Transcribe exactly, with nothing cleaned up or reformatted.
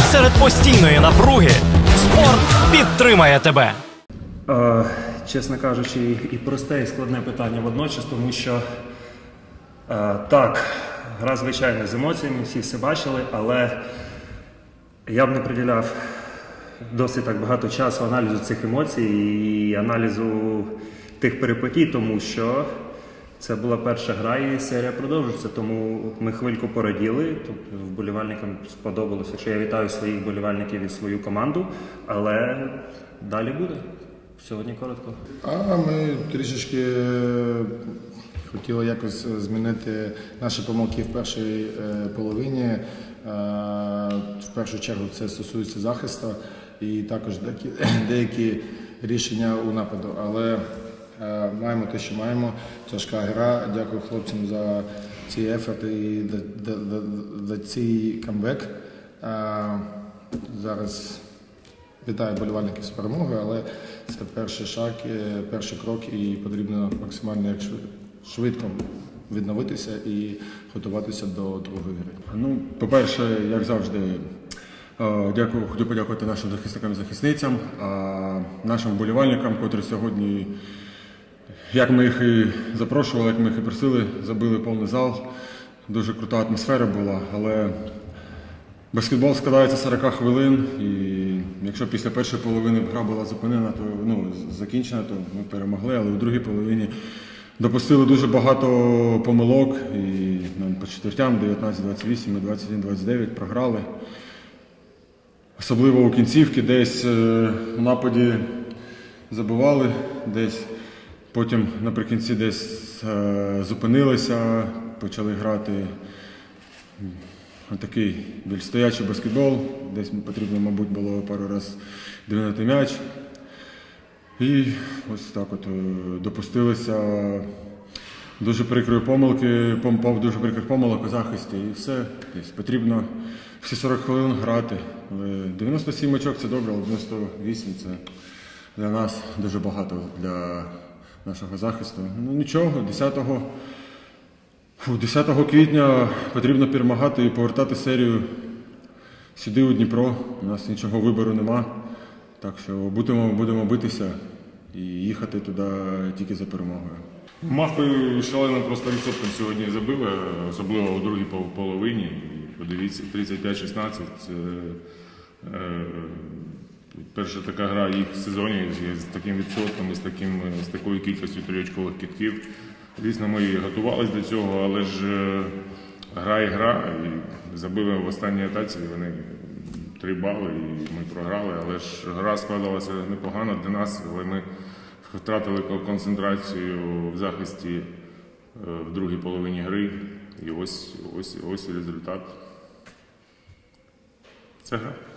Серед постійної напруги спорт підтримає тебе. Е, чесно кажучи, і просте, і складне питання водночас, тому що е, так, гра звичайно з емоціями, всі все бачили, але я б не приділяв досить так багато часу аналізу цих емоцій і аналізу тих перипетій, тому що це була перша гра і серія продовжується, тому ми хвильку пораділи, тобто вболівальникам сподобалося, що я вітаю своїх вболівальників і свою команду, але далі буде. Сьогодні коротко. А ми трішечки хотіли якось змінити наші помилки в першій половині. В першу чергу це стосується захисту і також деякі, деякі рішення у нападу. Але маємо те, що маємо. Тяжка гра. Дякую хлопцям за ці ефорти і за, за, за цей камбек. Зараз вітаю вболівальників з перемогою, але це перший шаг, перший крок і потрібно максимально швидко відновитися і готуватися до другої гри. Ну, по-перше, як завжди, дякую, хочу подякувати нашим захисникам і захисницям, нашим вболівальникам, котрі сьогодні, як ми їх і запрошували, як ми їх і просили, забили повний зал. Дуже крута атмосфера була, але баскетбол складається з сорока хвилин, і якщо після першої половини гра була зупинена, то ну, закінчена, то ми перемогли, але у другій половині допустили дуже багато помилок, і ну, по четвертям дев'ятнадцять двадцять вісім і двадцять один двадцять дев'ять програли. Особливо у кінцівці, десь е, в нападі забивали, десь потім наприкінці десь е, зупинилися, почали грати такий більш стоячий баскетбол, десь потрібно, мабуть, було пару разів двинути м'яч. І ось так от допустилися дуже прикрої помилки, дуже прикрих помилок у захисті і все. Тобто потрібно всі сорок хвилин грати. дев'яносто сім очок – це добре, але дев'яносто вісім – це для нас дуже багато, для нашого захисту. Ну нічого, десятого квітня потрібно перемагати і повертати серію сюди, у Дніпро. У нас нічого вибору нема. Так що будемо, будемо битися і їхати туди тільки за перемогою. Мавпи шалено просто відсотком сьогодні забили, особливо у другій половині. Подивіться, тридцять п'ять шістнадцять. Е, перша така гра їх в сезоні з таким відсотком, з, таким, з такою кількістю триочкових китків. Звісно, ми готувалися до цього, але ж гра і гра. І забили в останній атаці, вони три бали і ми програли, але ж гра складалася непогано для нас, але ми втратили концентрацію в захисті в другій половині гри. І ось, ось, ось результат. Це гра.